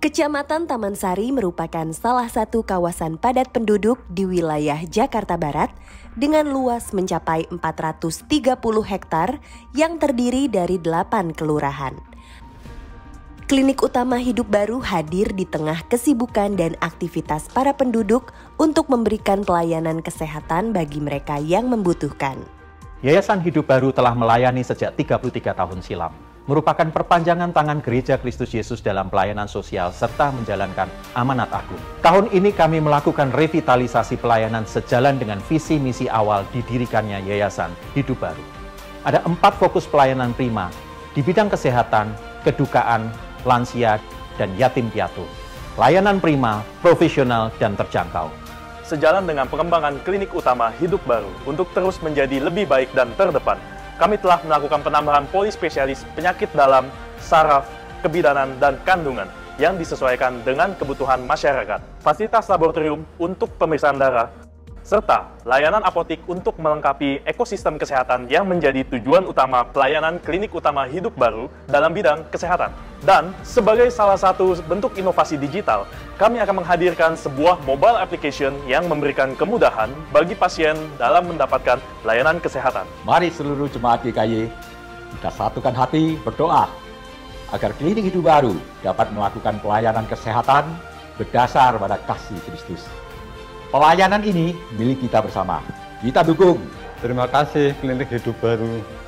Kecamatan Taman Sari merupakan salah satu kawasan padat penduduk di wilayah Jakarta Barat dengan luas mencapai 430 hektar yang terdiri dari 8 kelurahan. Klinik utama Hidup Baru hadir di tengah kesibukan dan aktivitas para penduduk untuk memberikan pelayanan kesehatan bagi mereka yang membutuhkan. Yayasan Hidup Baru telah melayani sejak 33 tahun silam. Merupakan perpanjangan tangan Gereja Kristus Yesus dalam pelayanan sosial serta menjalankan amanat agung. Tahun ini kami melakukan revitalisasi pelayanan sejalan dengan visi misi awal didirikannya Yayasan Hidup Baru. Ada 4 fokus pelayanan prima di bidang kesehatan, kedukaan, lansia, dan yatim piatu. Layanan prima, profesional, dan terjangkau. Sejalan dengan pengembangan klinik utama Hidup Baru untuk terus menjadi lebih baik dan terdepan, kami telah melakukan penambahan polispesialis penyakit dalam, saraf, kebidanan, dan kandungan yang disesuaikan dengan kebutuhan masyarakat, fasilitas laboratorium untuk pemeriksaan darah, serta layanan apotik untuk melengkapi ekosistem kesehatan yang menjadi tujuan utama pelayanan klinik utama Hidup Baru dalam bidang kesehatan. Dan sebagai salah satu bentuk inovasi digital, kami akan menghadirkan sebuah mobile application yang memberikan kemudahan bagi pasien dalam mendapatkan layanan kesehatan. Mari seluruh jemaat GKY kita satukan hati berdoa agar klinik Hidup Baru dapat melakukan pelayanan kesehatan berdasar pada kasih Kristus. Pelayanan ini milik kita bersama. Kita dukung. Terima kasih Klinik Hidup Baru